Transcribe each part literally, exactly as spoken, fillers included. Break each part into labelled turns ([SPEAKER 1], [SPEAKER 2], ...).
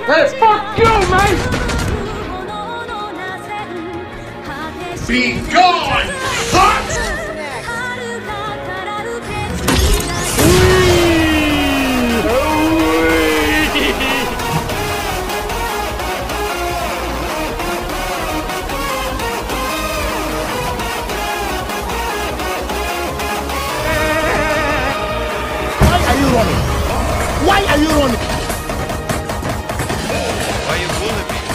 [SPEAKER 1] Hey, fuck you, mate!
[SPEAKER 2] Be gone! Hot!
[SPEAKER 3] Why are you running? Why are you running?
[SPEAKER 4] Why you bullying me?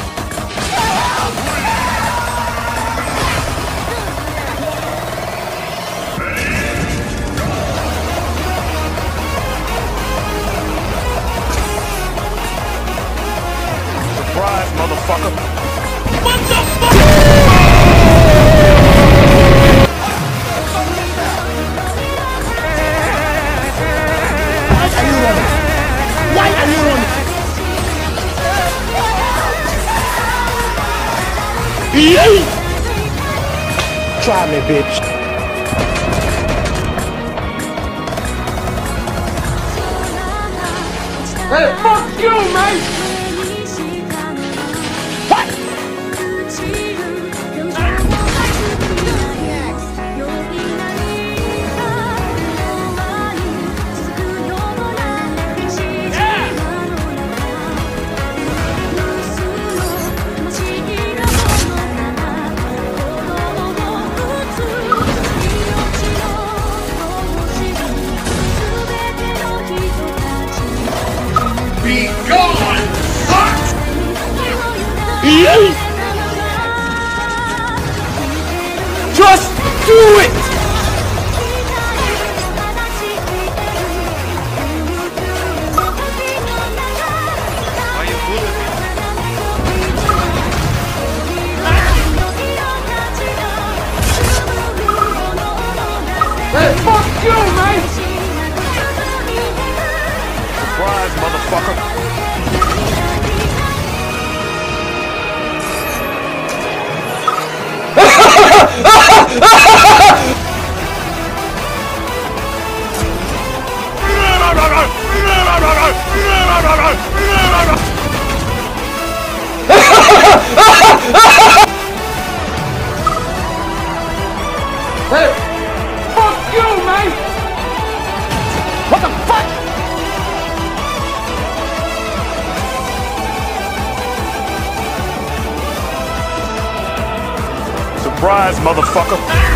[SPEAKER 3] Surprise, motherfucker.
[SPEAKER 2] What the fuck?
[SPEAKER 3] Why are you running? Why are you running? Try me, bitch.
[SPEAKER 1] Hey, fuck you, mate!
[SPEAKER 3] What?
[SPEAKER 2] Be gone! Hot!
[SPEAKER 3] Just do it!
[SPEAKER 4] Why you bullying me?
[SPEAKER 1] Hey, fuck you, mate!
[SPEAKER 3] Surprise, motherfucker.
[SPEAKER 1] Hey, fuck you, mate!
[SPEAKER 3] What the fuck? Surprise, motherfucker.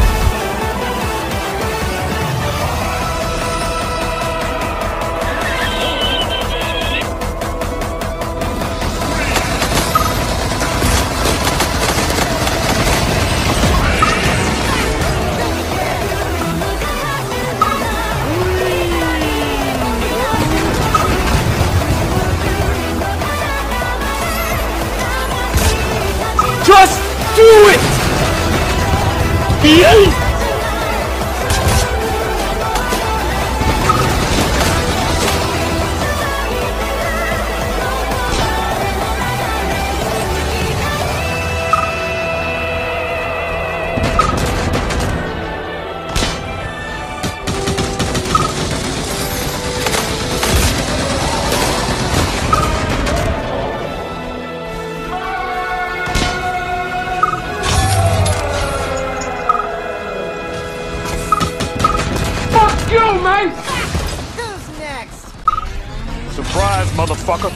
[SPEAKER 3] Just do it!
[SPEAKER 1] Fuck you, mate!
[SPEAKER 5] Who's next?
[SPEAKER 3] Surprise, motherfucker.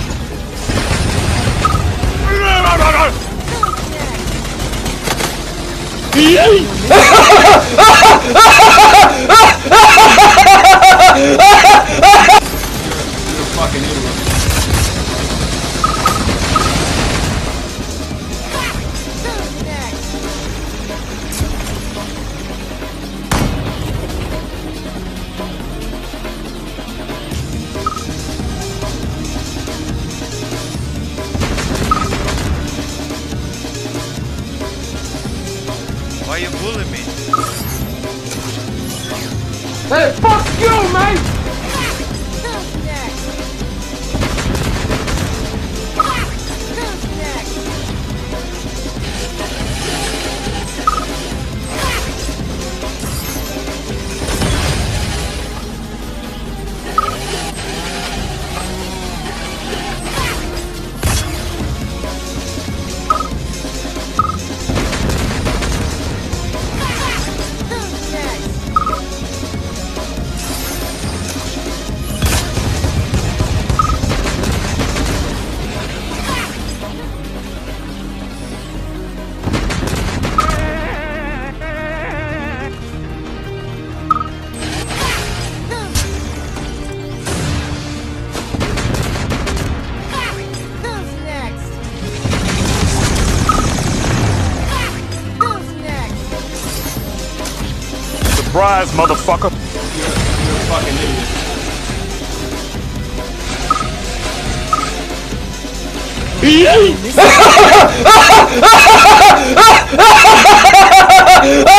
[SPEAKER 2] Fucking idiot.
[SPEAKER 5] Who's next?
[SPEAKER 4] Why you bullying me?
[SPEAKER 6] Surprise, motherfucker.
[SPEAKER 3] You're, you're a fucking idiot.
[SPEAKER 6] Yeah.